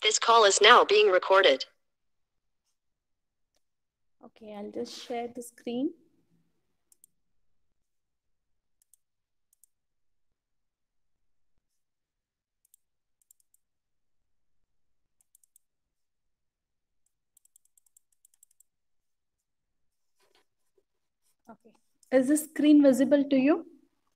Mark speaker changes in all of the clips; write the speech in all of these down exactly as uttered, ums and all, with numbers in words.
Speaker 1: This call is now being recorded.
Speaker 2: Okay, I'll just share the screen. Okay. Is the screen visible to you?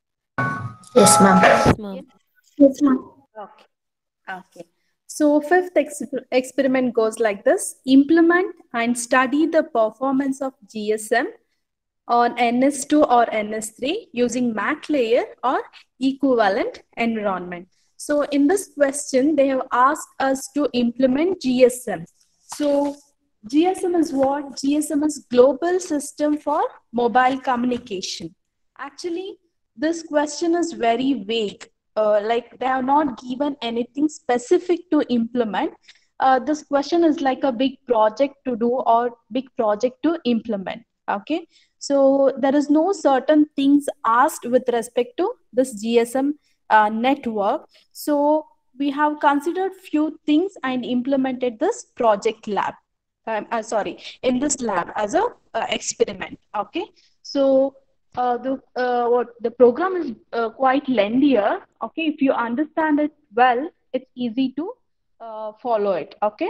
Speaker 3: Yes, ma'am.
Speaker 4: Yes, ma'am.
Speaker 3: Yes, ma'am.
Speaker 2: Okay. Okay. So fifth exper experiment goes like this. Implement and study the performance of G S M on N S two or N S three using mat layer or equivalent environment. So in this question, they have asked us to implement G S M. So G S M is what? G S M is Global System for Mobile Communication. Actually, this question is very vague. Uh, like they have not given anything specific to implement. Uh, this question is like a big project to do or big project to implement. Okay, so there is no certain things asked with respect to this G S M uh, network. So we have considered few things and implemented this project lab. Um, uh, sorry, in this lab as a uh, experiment. Okay, so uh, the uh, what the program is uh, quite lengthier. Okay, if you understand it well, it's easy to uh, follow it. Okay,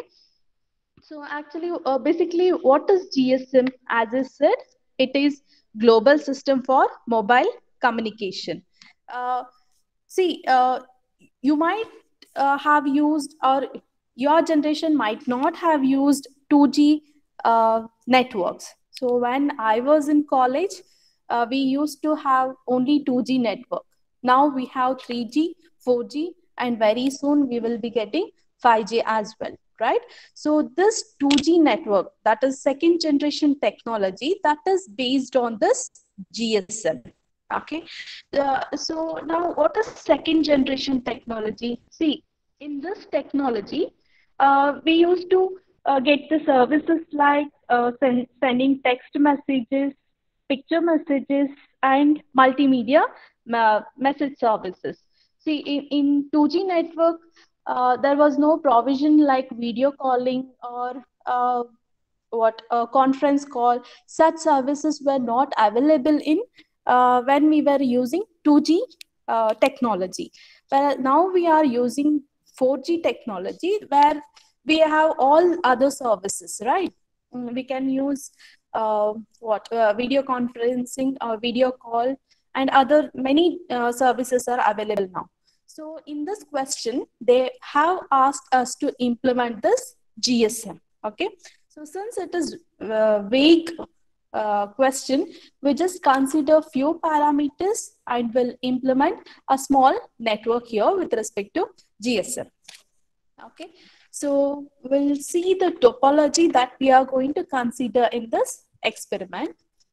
Speaker 2: so actually, uh, basically, what is G S M? As I said, it is Global System for Mobile Communication. Uh, see, uh, you might uh, have used, or your generation might not have used two G uh, networks. So when I was in college, uh, we used to have only two G network. Now we have three G, four G, and very soon we will be getting five G as well, right? So this two G network, that is second generation technology, that is based on this G S M. Okay, uh, so now what is second generation technology? See, in this technology, uh, we used to uh, get the services like uh, send, sending text messages, picture messages, and multimedia uh, message services. See, in, in two G network, uh, there was no provision like video calling or uh, what a conference call. Such services were not available in uh, when we were using two G uh, technology. But now we are using four G technology where we have all other services, right? Mm, we can use uh, what uh, video conferencing or video call, and other many uh, services are available now. So in this question, they have asked us to implement this G S M. Okay, so since it is uh, vague uh, question, we just consider few parameters and will implement a small network here with respect to G S M. Okay, so we'll see the topology that we are going to consider in this experiment.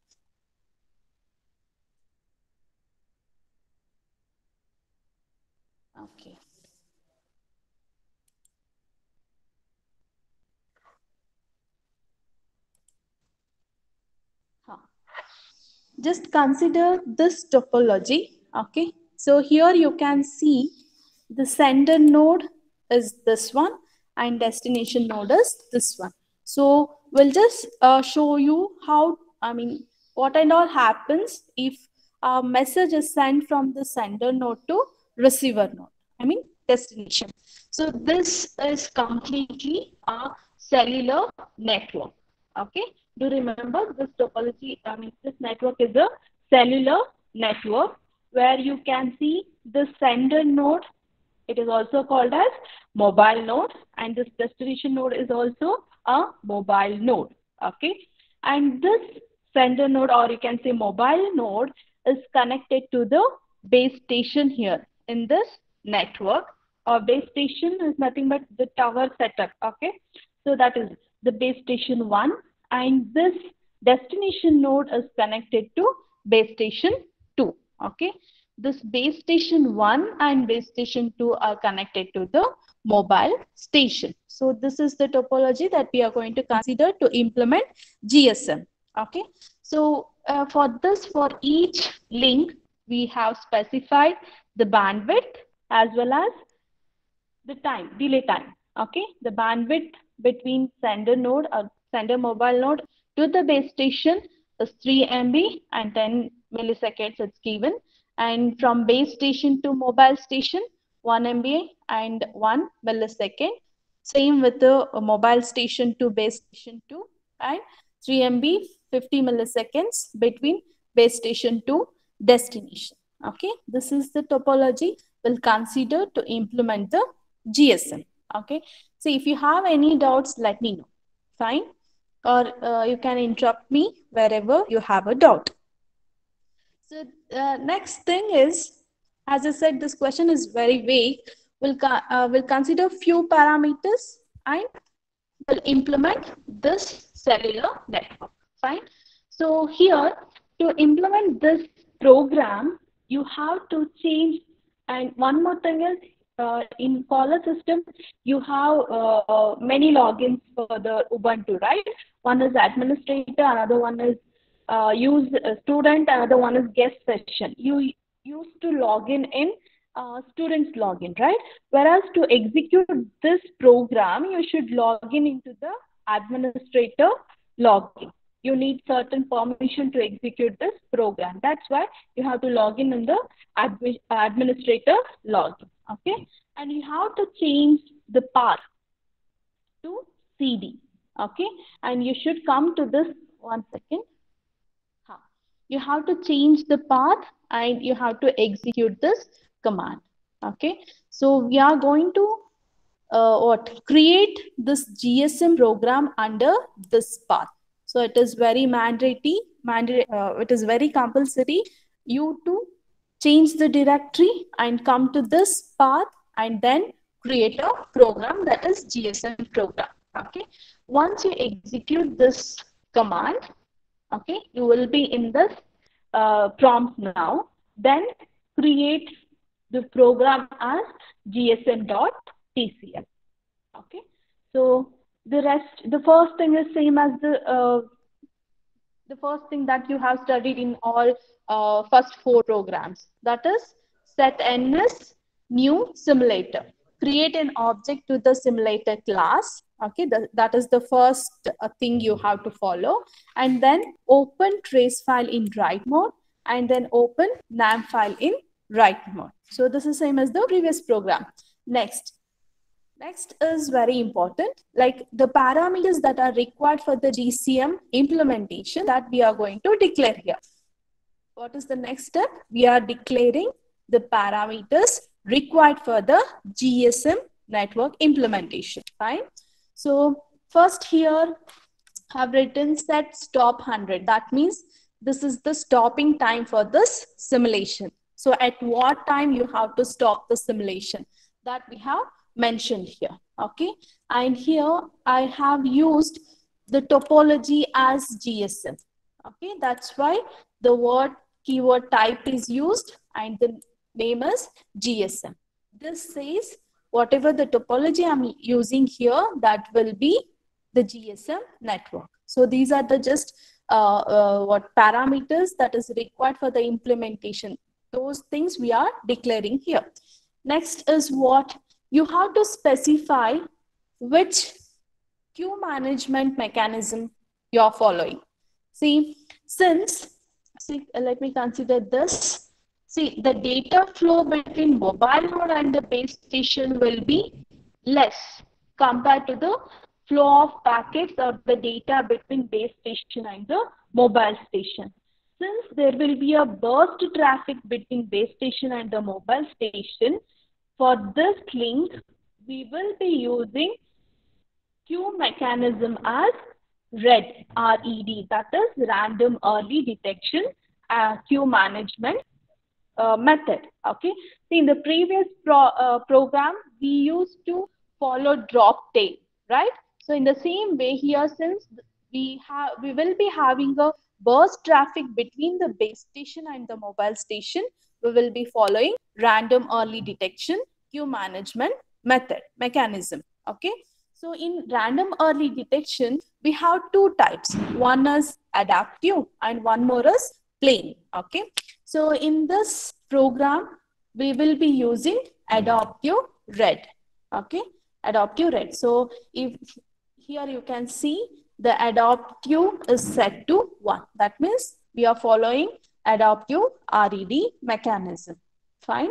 Speaker 2: Okay. Huh. Just consider this topology. Okay, so here you can see the sender node is this one and destination node is this one. So we'll just uh, show you how, I mean, what and all happens if a message is sent from the sender node to receiver node, I mean destination. So this is completely a cellular network. Okay, do remember this topology, I mean this network is a cellular network where you can see the sender node. It is also called as mobile node, and this destination node is also a mobile node. Okay, and this sender node, or you can say mobile node, is connected to the base station here in this network. Or base station is nothing but the tower setup. Okay, so that is the base station one, and this destination node is connected to base station two. Okay, this base station one and base station two are connected to the mobile station. So this is the topology that we are going to consider to implement G S M. Okay, so uh, for this, for each link, we have specified the bandwidth as well as the time, delay time. Okay, the bandwidth between sender node or sender mobile node to the base station is three M B and ten milliseconds it's given. And from base station to mobile station, one M B and one millisecond. Same with the uh, mobile station to base station two and three M B, fifty milliseconds between base station to destination. Okay, this is the topology we'll consider to implement the G S M. Okay, so if you have any doubts, let me know. Fine, or uh, you can interrupt me wherever you have a doubt. So uh, next thing is, as I said, this question is very vague. We'll, uh, we'll consider few parameters and will implement this cellular network. Fine. So here, to implement this program, you have to change. And one more thing is, uh, in caller system, you have uh, many logins for the Ubuntu, right? One is administrator, another one is uh, use a student, another one is guest session. You used to log in in uh, students login, right? Whereas to execute this program, you should log in into the administrator login. You need certain permission to execute this program. That's why you have to log in in the admi administrator login. Okay, and you have to change the path to C D. Okay, and you should come to this one second. You have to change the path and you have to execute this command. Okay, so we are going to uh, what create this G S M program under this path. So it is very mandatory, mandatory uh, it is very compulsory you to change the directory and come to this path and then create a program that is G S M program. Okay, once you execute this command, okay, you will be in this uh, prompt now. Then create the program as G S M dot T C L. Okay, so the rest, the first thing is same as the uh, the first thing that you have studied in all uh, first four programs. That is set ns new simulator. Create an object to the simulator class. Okay, the, that is the first uh, thing you have to follow. And then open trace file in write mode and then open nam file in write mode. So this is same as the previous program. Next. Next is very important, like the parameters that are required for the G C M implementation that we are going to declare here. What is the next step? We are declaring the parameters required for the G S M network implementation. Fine. So first here I have written set stop one hundred. That means this is the stopping time for this simulation. So at what time you have to stop the simulation, that we have mentioned here. Okay, and here I have used the topology as G S M. Okay, that's why the word keyword type is used and the name is G S M. This says whatever the topology I'm using here, that will be the G S M network. So these are the just uh, uh, what parameters that is required for the implementation. Those things we are declaring here. Next is what you have to specify which queue management mechanism you are following. See, since, see, let me consider this. See, the data flow between mobile node and the base station will be less compared to the flow of packets or the data between base station and the mobile station. Since there will be a burst traffic between base station and the mobile station, for this link, we will be using queue mechanism as RED, R E D, that is random early detection uh, queue management uh, method. Okay. See, in the previous pro, uh, program, we used to follow drop tail, right? So in the same way here, since we have, we will be having a burst traffic between the base station and the mobile station, we will be following random early detection queue management method mechanism. Okay, so in random early detection we have two types. One is adaptive and one more is plain. Okay, so in this program we will be using adaptive RED. Okay, adaptive red. So if here you can see the adaptive is set to one. That means we are following adaptive R E D mechanism. Fine.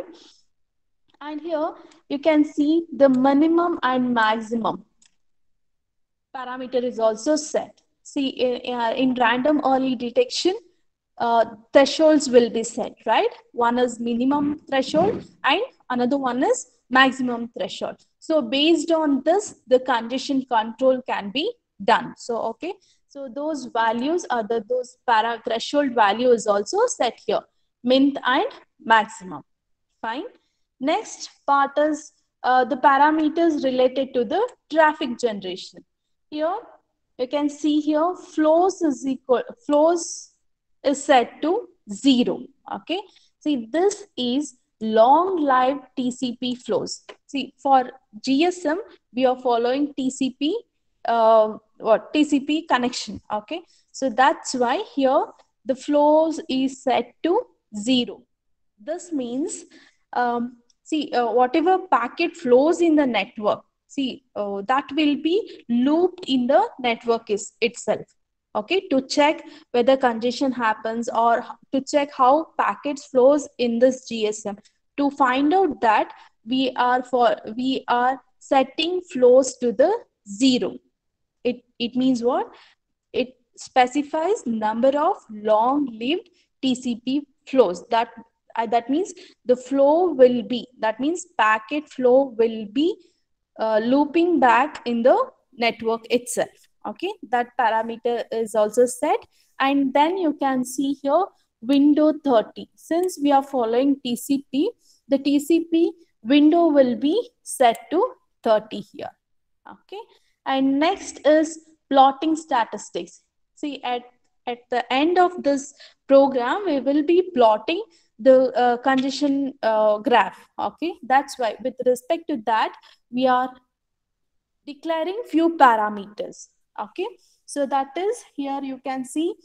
Speaker 2: And here you can see the minimum and maximum parameter is also set. See, in, uh, in random early detection, uh, thresholds will be set, right? One is minimum threshold and another one is maximum threshold. So based on this, the condition control can be done. So, okay. So those values are the, those para threshold value is also set here, min and maximum. Fine. Next part is uh, the parameters related to the traffic generation. Here you can see here flows is equal, flows is set to zero. Okay. See, this is long-lived T C P flows. See, for G S M, we are following T C P, uh, what T C P connection. Okay. So that's why here the flows is set to zero. This means, um, see, uh, whatever packet flows in the network, see, uh, that will be looped in the network is itself. Okay, to check whether congestion happens or to check how packets flows in this G S M. To find out that we are for we are setting flows to the zero. It it means what? It specifies number of long-lived T C P flows. That uh, that means the flow will be. That means packet flow will be uh, looping back in the network itself. Okay, that parameter is also set. And then you can see here window thirty. Since we are following T C P, the T C P window will be set to thirty here. Okay, and next is plotting statistics. See, at, at the end of this program, we will be plotting the uh, congestion uh, graph. Okay, that's why with respect to that, we are declaring few parameters. Okay, so that is here you can see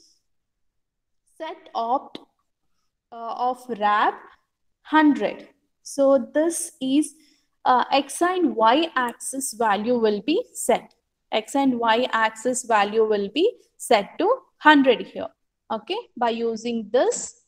Speaker 2: set opt uh, of R A B one hundred. So this is uh, x and y axis value will be set. X and y axis value will be set to one hundred here. Okay, by using this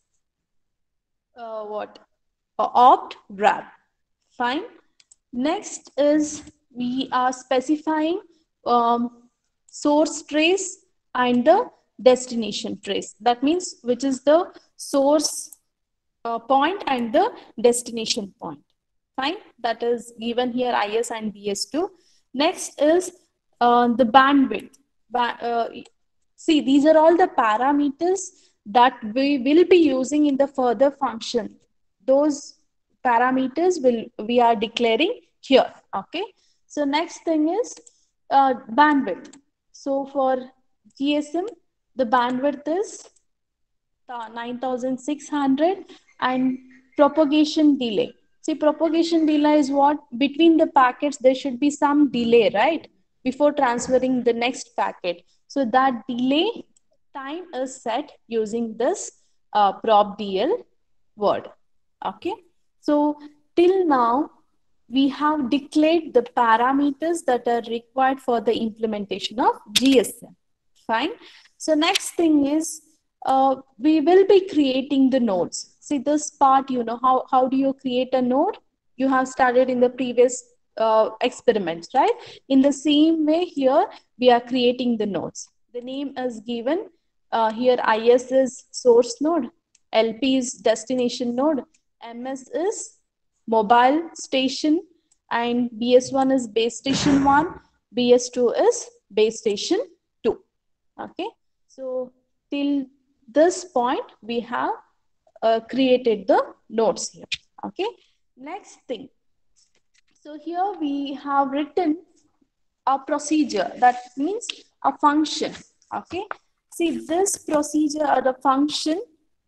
Speaker 2: uh, what uh, opt R A B. Fine. Next is we are specifying um, source trace and the destination trace. That means which is the source uh, point and the destination point. Fine. That is given here I S and B S two. Next is uh, the bandwidth. Ba uh, see, these are all the parameters that we will be using in the further function. Those parameters will we are declaring here. Okay. So next thing is uh, bandwidth. So for G S M, the bandwidth is nine thousand six hundred and propagation delay. See, propagation delay is what? Between the packets, there should be some delay, right? Before transferring the next packet. So that delay time is set using this uh, propdl word. Okay. So till now, we have declared the parameters that are required for the implementation of G S M. Fine. So next thing is uh, we will be creating the nodes. See this part, you know, how, how do you create a node? You have started in the previous uh, experiments, right? In the same way here, we are creating the nodes. The name is given. Uh, here I S is source node, L P is destination node, M S is mobile station, and B S one is base station one, B S two is base station two. Okay, so till this point we have uh, created the nodes here. Okay, next thing. So here we have written a procedure, that means a function. Okay, see this procedure or the function,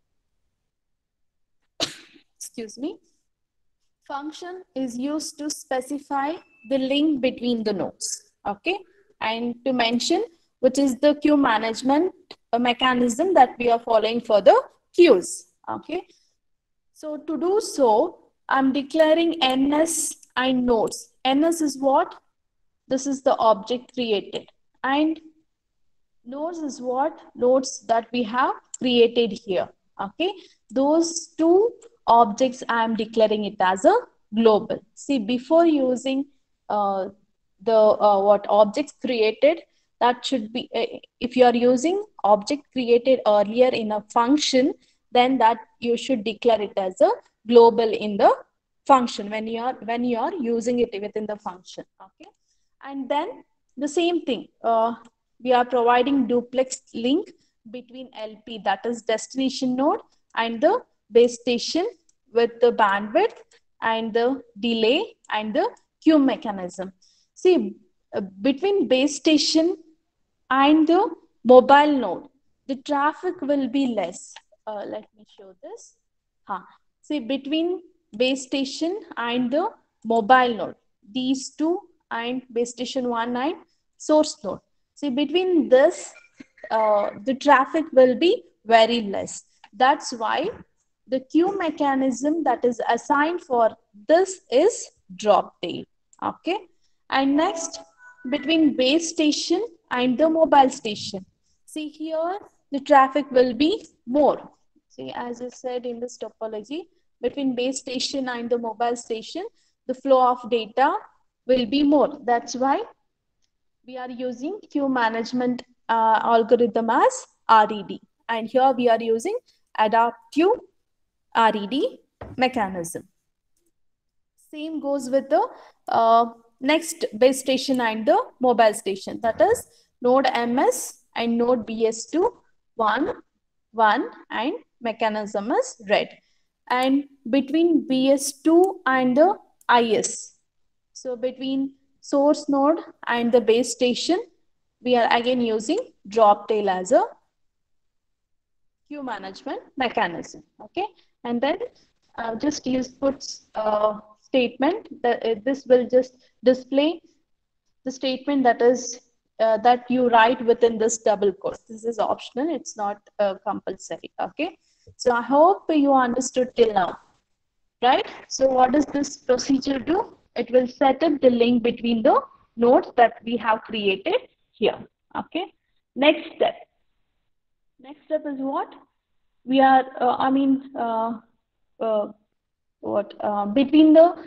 Speaker 2: excuse me, function is used to specify the link between the nodes. Okay, and to mention which is the queue management mechanism that we are following for the queues. Okay, so to do so, I'm declaring N S and nodes. N S is what? This is the object created. And nodes is what? Nodes that we have created here. Okay. Those two objects, I am declaring it as a global. See, before using uh, the uh, what objects created, that should be, uh, if you are using object created earlier in a function, then that you should declare it as a global in the function when you are when you are using it within the function. Okay. And then the same thing, uh, we are providing duplex link between L P, that is destination node, and the base station with the bandwidth and the delay and the queue mechanism. See, uh, between base station and the mobile node, the traffic will be less. Uh, let me show this. Huh. See, between base station and the mobile node, these two, and base station one and source node. See, between this, uh, the traffic will be very less. That's why the queue mechanism that is assigned for this is drop tail. Okay. And next, between base station and the mobile station. See, here the traffic will be more. See, as I said in this topology, between base station and the mobile station, the flow of data will be more. That's why we are using queue management uh, algorithm as R E D. And here we are using adaptive R E D mechanism. Same goes with the uh, next base station and the mobile station. That is node M S and node B S two, one, one, and mechanism is red. And between B S two and the I S, so between source node and the base station, we are again using drop tail as a queue management mechanism. Okay. And then uh, just use puts uh, statement that uh, this will just display the statement that is uh, that you write within this double quote. This is optional, it's not uh, compulsory. Okay. So I hope you understood till now, right? So what does this procedure do? It will set up the link between the nodes that we have created here. Okay. Next step. Next step is what? We are, uh, I mean, uh, uh, what uh, between the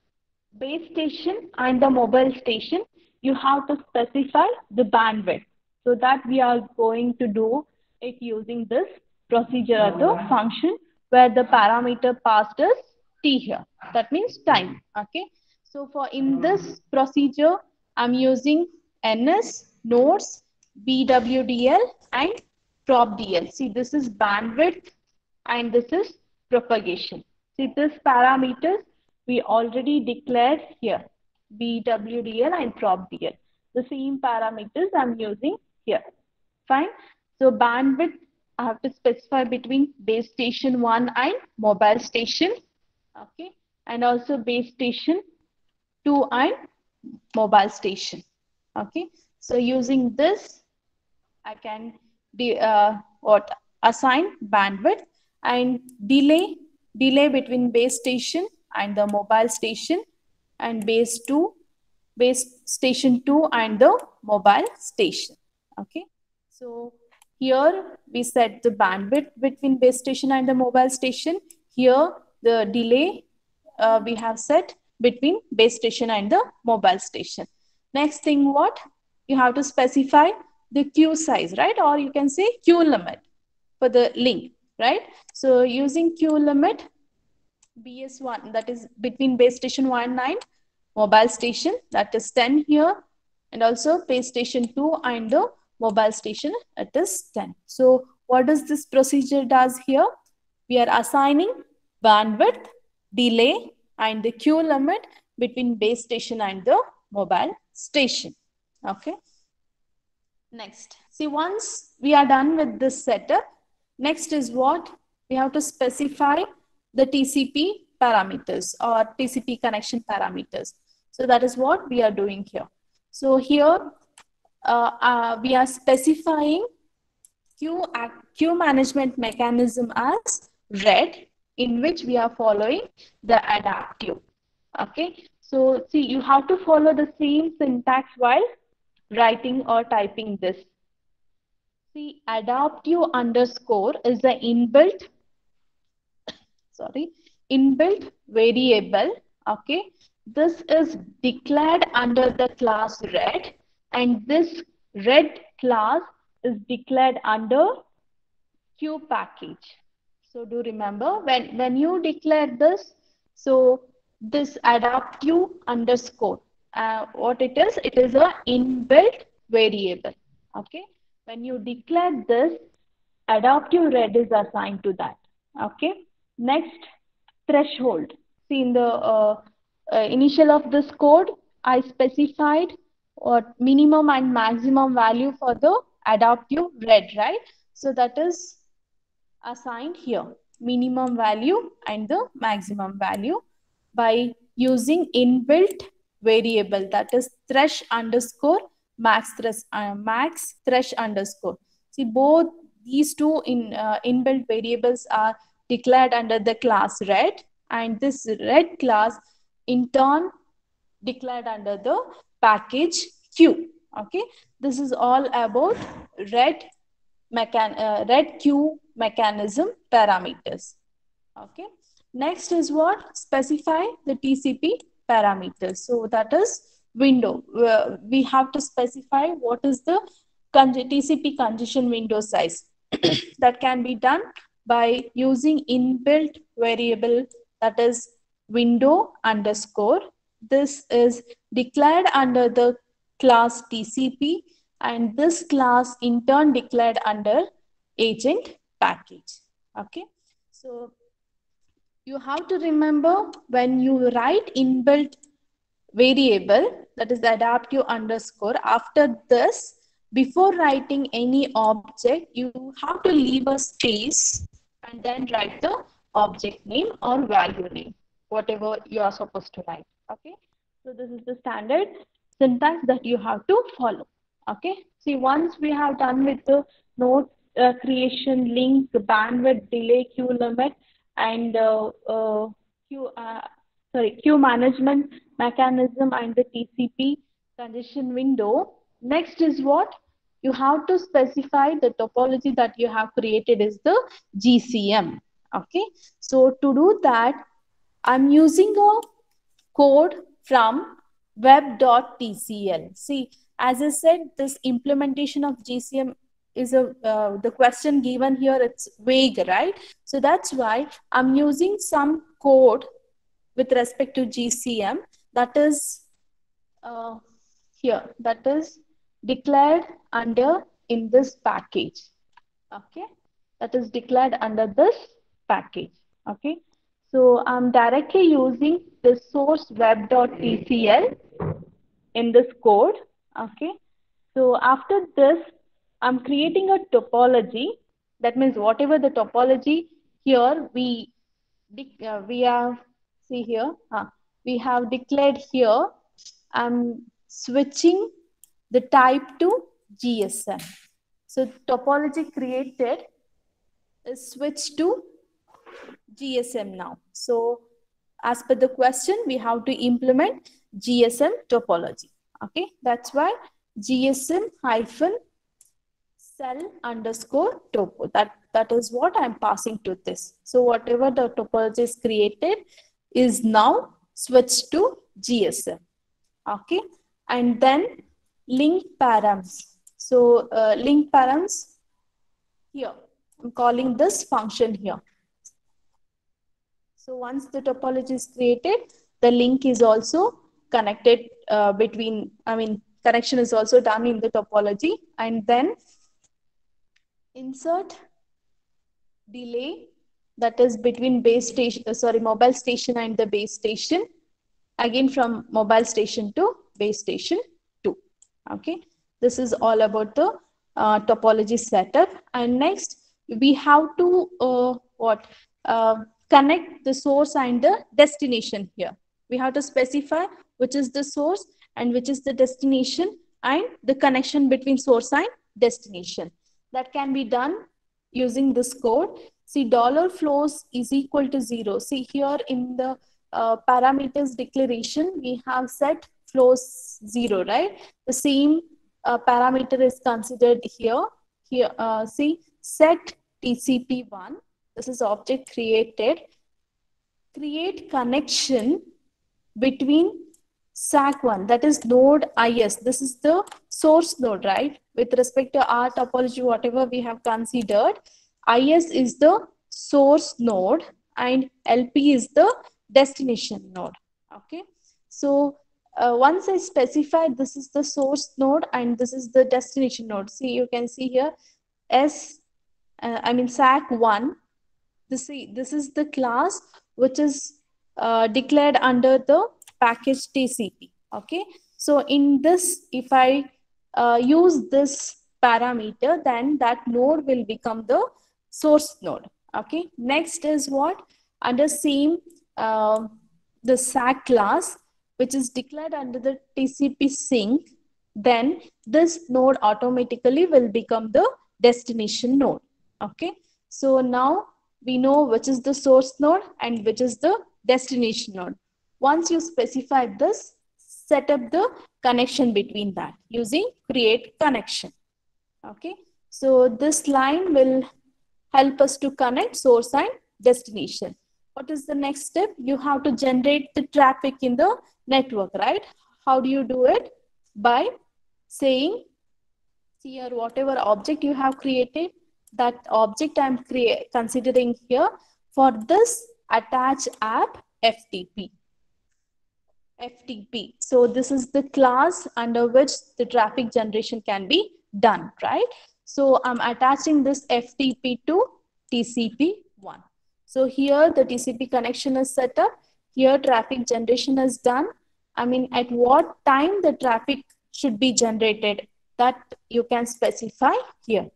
Speaker 2: base station and the mobile station, you have to specify the bandwidth. So that we are going to do it using this procedure of the function where the parameter passed is t here. That means time. Okay. So for in this procedure, I'm using N S, nodes, B W D L, and prop D L. See, this is bandwidth and this is propagation. See, this parameters we already declared here, B W D L and prop D L. The same parameters I'm using here. Fine. So bandwidth I have to specify between base station one and mobile station. Okay. And also base station two and mobile station. Okay. So using this, I can uh, what assign bandwidth and delay delay between base station and the mobile station, and base two base station two and the mobile station. Okay. So here we set the bandwidth between base station and the mobile station. Here the delay uh, we have set between base station and the mobile station. Next thing, what? You have to specify the queue size, right? Or you can say queue limit for the link, right? So using queue limit, B S one, that is between base station one and mobile station, that is ten here, and also base station two and the mobile station, it is ten. So what does this procedure does here? We are assigning bandwidth, delay, and the queue limit between base station and the mobile station. Okay. Next, see, once we are done with this setup, next is what? We have to specify the T C P parameters or T C P connection parameters. So that is what we are doing here. So here uh, uh, we are specifying queue, queue management mechanism as red, in which we are following the adaptive. Okay. So see, you have to follow the same syntax while writing or typing this. See, adaptive underscore is the inbuilt, sorry, inbuilt variable. Okay, this is declared under the class red, and this red class is declared under Q package. So do remember when, when you declare this, so this adaptive underscore, uh, what it is, it is a inbuilt variable. Okay, when you declare this, adaptive red is assigned to that. Okay, next, threshold. See, in the uh, uh, initial of this code, I specified what minimum and maximum value for the adaptive red, right? So that is assigned here, minimum value and the maximum value by using inbuilt variable, that is thresh underscore max thresh uh, max thresh underscore. See, both these two in uh, inbuilt variables are declared under the class red, and this red class in turn declared under the package Q. Okay, this is all about red mechan uh, red Q mechanism parameters. Okay, next is what? Specify the T C P parameters. So that is window. Uh, we have to specify what is the T C P congestion window size. That can be done by using inbuilt variable, that is window underscore. This is declared under the class T C P, and this class in turn declared under agent package. Okay, so you have to remember when you write inbuilt variable, that is adaptive underscore, after this, before writing any object, you have to leave a space and then write the object name or value name, whatever you are supposed to write. Okay, so this is the standard syntax that you have to follow. Okay, see, once we have done with the node uh, creation, link, bandwidth, delay, queue limit, and uh, uh, queue, uh, sorry, queue management mechanism and the T C P congestion window. Next is what? You have to specify the topology that you have created is the G C M. Okay, so to do that, I'm using a code from web.tcl. See, as I said, this implementation of G C M is a uh, the question given here, it's vague, right? So that's why I'm using some code with respect to G C M that is uh, here, that is declared under in this package. Okay, that is declared under this package. Okay, so I'm directly using the source web.tcl in this code. Okay, so after this, I'm creating a topology. That means whatever the topology here we uh, we have, see here, huh, we have declared here. I'm switching the type to G S M. So topology created is switched to G S M now. So as per the question, we have to implement G S M topology. Okay, that's why G S M hyphen cell underscore topo. That, that is what I'm passing to this. So whatever the topology is created is now switched to G S M. Okay, and then link params. So uh, link params here, I'm calling this function here. So once the topology is created, the link is also connected uh, between, I mean, connection is also done in the topology, and then insert delay, that is between base station, uh, sorry, mobile station and the base station, again from mobile station to base station two. Okay, this is all about the uh, topology setup. And next we have to uh, what uh, connect the source and the destination. Here we have to specify which is the source and which is the destination, and the connection between source and destination. That can be done using this code. See, dollar flows is equal to zero. See here in the uh, parameters declaration, we have set flows zero, right? The same uh, parameter is considered here. Here, uh, see, set T C P one. This is object created. Create connection between S A C one, that is node I S. This is the source node, right? With respect to our topology, whatever we have considered, I S is the source node and L P is the destination node. Okay. So uh, once I specify this is the source node and this is the destination node. See, you can see here S, uh, I mean S A C one. This, this is the class which is uh, declared under the package T C P. Okay. So in this, if I uh, use this parameter, then that node will become the source node. Okay. Next is what? Under same, uh, the S A C class, which is declared under the T C P sync, then this node automatically will become the destination node. Okay. So now we know which is the source node and which is the destination node. Once you specify this, set up the connection between that using create connection. Okay. So this line will help us to connect source and destination. What is the next step? You have to generate the traffic in the network, right? How do you do it? By saying here whatever object you have created, that object I'm considering here for this attach app F T P. F T P. So this is the class under which the traffic generation can be done, right? So I'm attaching this F T P to T C P one. So here the T C P connection is set up. Here traffic generation is done. I mean, at what time the traffic should be generated, that you can specify here.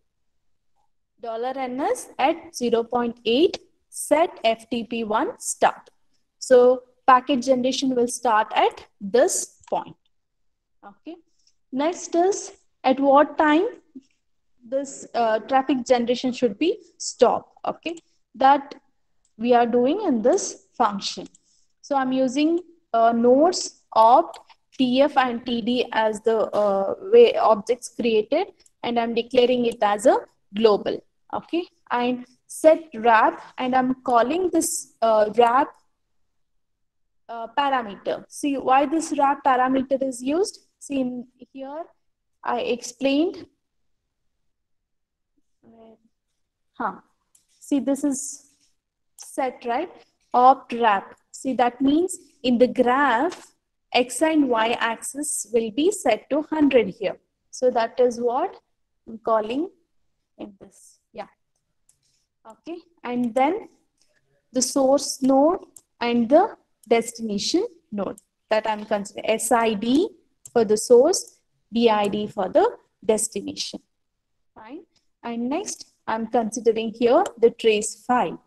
Speaker 2: $ns at zero point eight set F T P one start. So packet generation will start at this point. Okay. Next is at what time this uh, traffic generation should be stopped. Okay. That we are doing in this function. So I'm using uh, nodes, opt, T F and T D as the uh, way objects created, and I'm declaring it as a global. Okay, and set wrap, and I'm calling this uh, wrap uh, parameter. See why this wrap parameter is used. See in here, I explained. Huh. See, this is set, right? Opt wrap. See, that means in the graph, X and Y axis will be set to one hundred here. So that is what I'm calling in this. Yeah. Okay. And then the source node and the destination node that I'm considering. S I D for the source, D I D for the destination. Fine. And next, I'm considering here the trace file,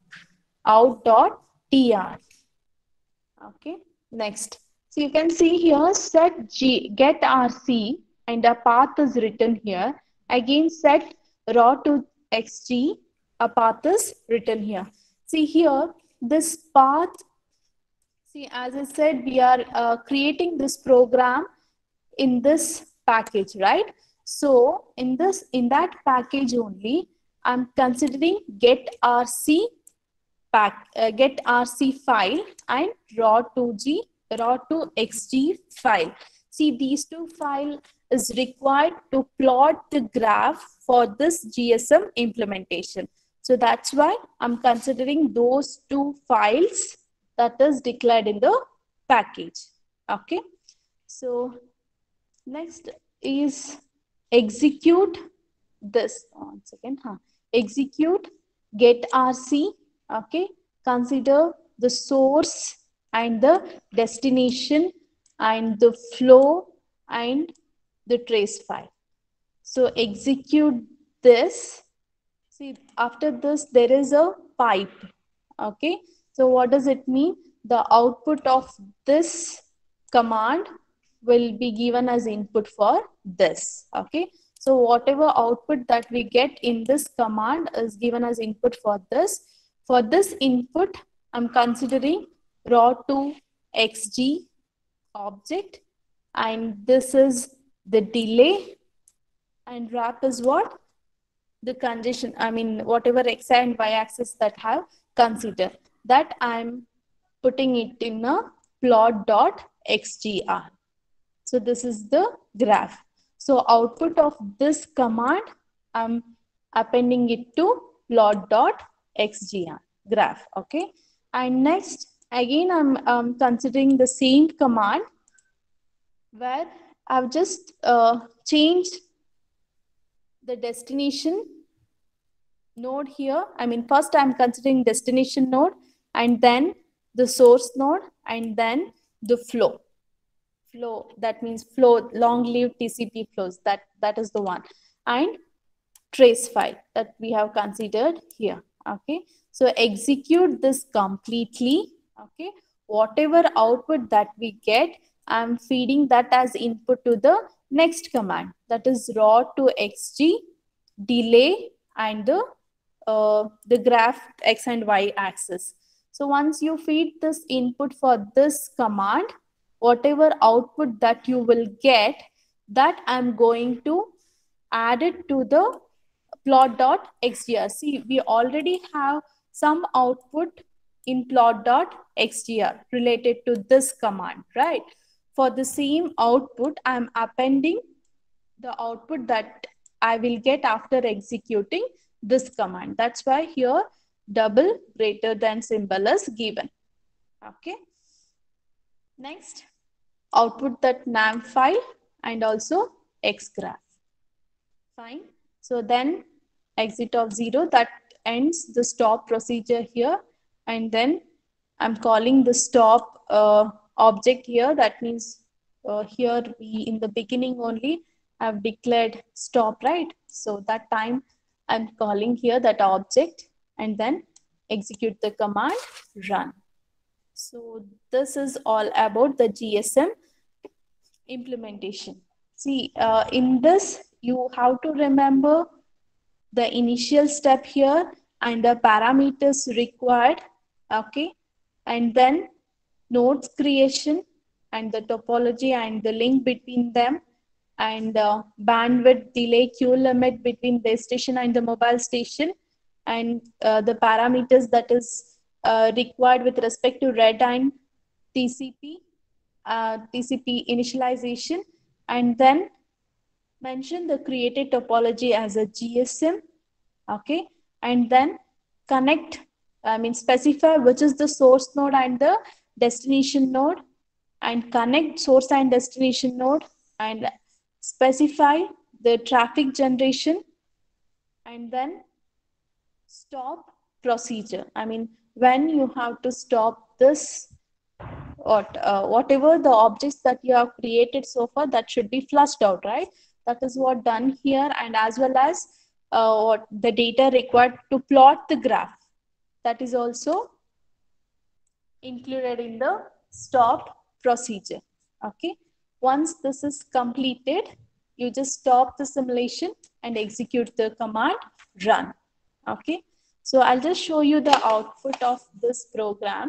Speaker 2: out.tr. Okay. Next. So you can see here set G, get R C, and a path is written here. Again set raw to X G, a path is written here. See here, this path, see as I said, we are uh, creating this program in this package, right? So in this, in that package only, I'm considering get R C pack, uh, get R C file and raw to G, raw to X G file. See, these two files is required to plot the graph for this G S M implementation. So that's why I'm considering those two files that is declared in the package. Okay. So next is execute this. One second. Huh. Execute get R C. Okay. Consider the source and the destination and the flow and the trace file. So execute this. See, after this, there is a pipe. Okay. So what does it mean? The output of this command will be given as input for this. Okay. So whatever output that we get in this command is given as input for this. For this input, I'm considering raw to xg object, and this is the delay, and wrap is what? The condition, I mean, whatever x and y axis that have considered, that I'm putting it in a plot dot xgr. So this is the graph. So output of this command, I'm appending it to plot dot xgr graph. Okay. And next, again, I'm um, considering the same command where I've just uh, changed the destination node here. I mean, first I'm considering destination node, and then the source node, and then the flow. Flow, that means flow, long-lived T C P flows, that, that is the one. And trace file that we have considered here. Okay. So execute this completely. Okay. Whatever output that we get, I'm feeding that as input to the next command, that is raw to xg, delay, and the uh, the graph x and y axis. So once you feed this input for this command, whatever output that you will get, that I'm going to add it to the plot.xgr. See, we already have some output in plot.xgr related to this command, right? For the same output, I'm appending the output that I will get after executing this command. That's why here double greater than symbol is given. Okay. Next, output that nam file and also xgraph. Fine. So then exit of zero, that ends the stop procedure here. And then I'm calling the stop uh, object here. That means uh, here we in the beginning only have declared stop, right? So that time I'm calling here that object, and then execute the command run. So this is all about the G S M implementation. See, uh, in this, you have to remember the initial step here and the parameters required, okay? And then nodes creation and the topology and the link between them, and uh, bandwidth, delay, queue limit between base station and the mobile station, and uh, the parameters that is uh, required with respect to red and T C P, uh, T C P initialization, and then mention the created topology as a G S M, okay, and then connect, I mean specify which is the source node and the destination node, and connect source and destination node, and specify the traffic generation, and then stop procedure. I mean, when you have to stop this, what uh, whatever the objects that you have created so far, that should be flushed out, right? That is what done here, and as well as uh, what the data required to plot the graph, that is also included in the stop procedure. Okay, once this is completed, you just stop the simulation and execute the command run. Okay, so I'll just show you the output of this program.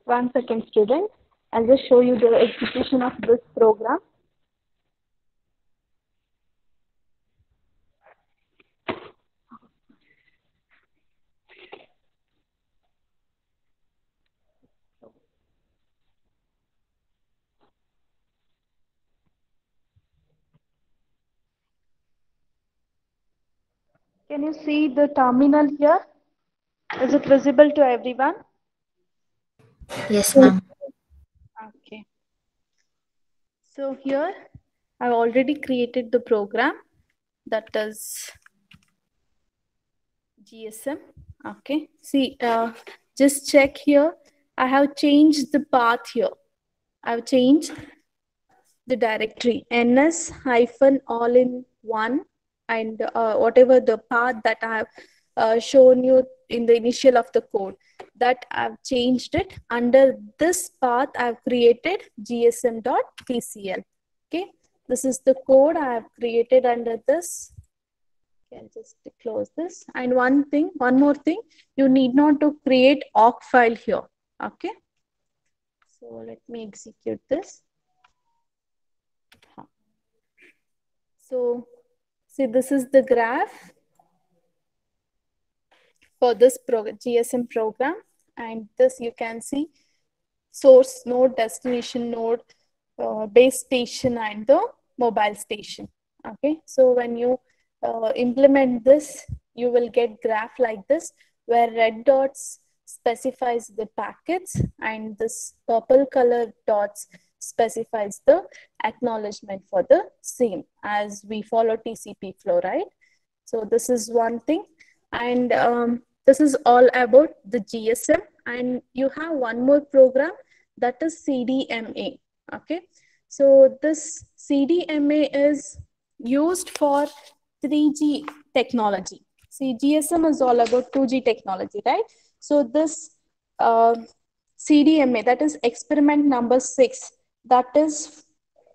Speaker 2: One second, student. I'll just show you the execution of this program. Can you see the terminal here? Is it visible to everyone?
Speaker 3: Yes, ma'am.
Speaker 2: Okay. So here I've already created the program that is G S M. Okay. See, uh, just check here. I have changed the path here. I've changed the directory ns hyphen all in one and uh, whatever the path that I have uh, shown you in the initial of the code, that I've changed it. Under this path I've created gsm.tcl. Okay, this is the code I have created under this. Okay, I'll just close this. And one thing, one more thing, you need not to create awk file here. Okay, so let me execute this. So, see, this is the graph for this program, G S M program, and this you can see source node, destination node, uh, base station, and the mobile station. Okay, so when you uh, implement this, you will get graph like this, where red dots specifies the packets, and this purple color dots specifies the acknowledgement for the same, as we follow T C P flow, right? So this is one thing, and um, this is all about the G S M. And you have one more program, that is C D M A. Okay, so this C D M A is used for three G technology. See, G S M is all about two G technology, right? So this uh, C D M A, that is experiment number six, that is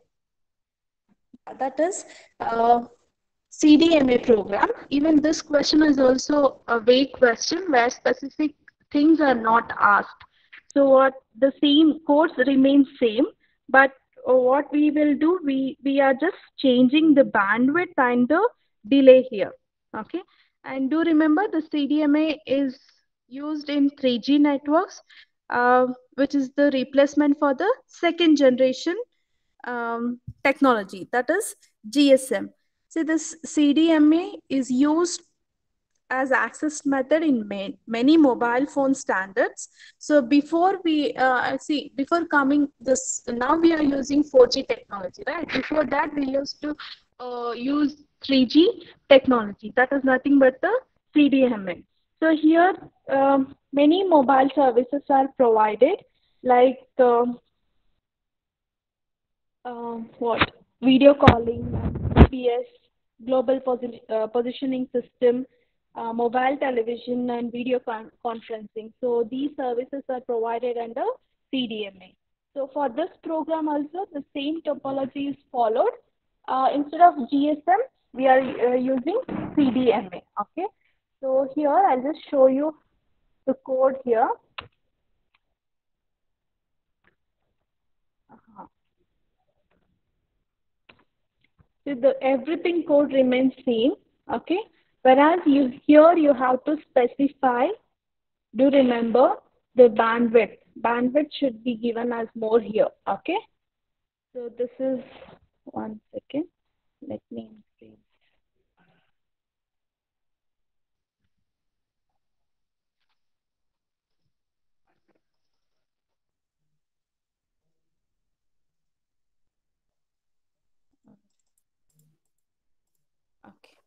Speaker 2: that is uh, C D M A program. Even this question is also a vague question where specific things are not asked. So what the same course remains same, but uh, what we will do, we we are just changing the bandwidth and the delay here. Okay, and do remember the C D M A is used in three G networks, uh, which is the replacement for the second generation um, technology, that is G S M. See, this C D M A is used as access method in ma- many mobile phone standards. So before we uh, see, before coming this, now we are using four G technology, right? Before that, we used to uh, use three G technology. That is nothing but the C D M A. So here, um, many mobile services are provided, like um, uh, what video calling, G P S, global posi- uh, positioning system, uh, mobile television, and video con- conferencing. So these services are provided under C D M A. So for this program also, the same topology is followed. Uh, instead of G S M, we are uh, using C D M A. Okay. So here I'll just show you the code here. Uh-huh. So the everything code remains same, okay? Whereas you here you have to specify, do remember the bandwidth. Bandwidth should be given as more here, okay? So this is, one second, let me increase. Okay.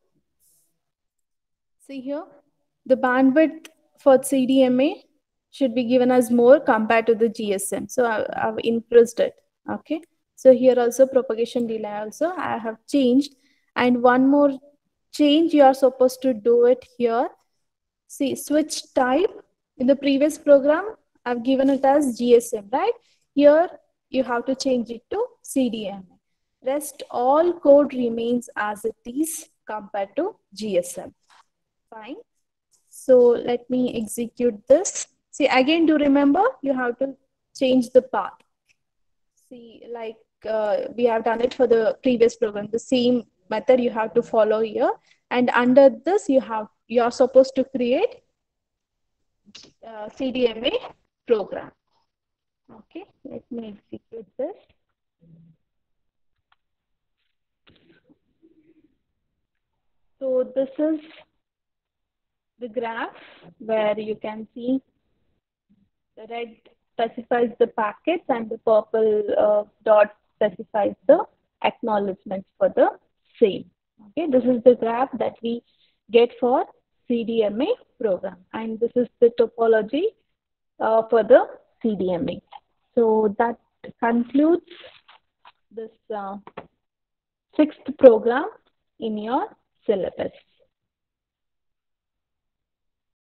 Speaker 2: See here, the bandwidth for C D M A should be given as more compared to the G S M. So I, I've increased it. Okay. So here also propagation delay also I have changed. And one more change, you are supposed to do it here. See, switch type in the previous program, I've given it as G S M, right? Here you have to change it to C D M A. Rest all code remains as it is compared to G S M. Fine. So let me execute this. See, again, do remember you have to change the path. See, like uh, we have done it for the previous program, the same method you have to follow here. And under this, you have you are supposed to create uh, C D M A program. Okay, let me execute this. So this is the graph where you can see the red specifies the packets and the purple uh, dot specifies the acknowledgements for the same. Okay, this is the graph that we get for C D M A program, and this is the topology uh, for the C D M A. So that concludes this uh, sixth program in your syllabus.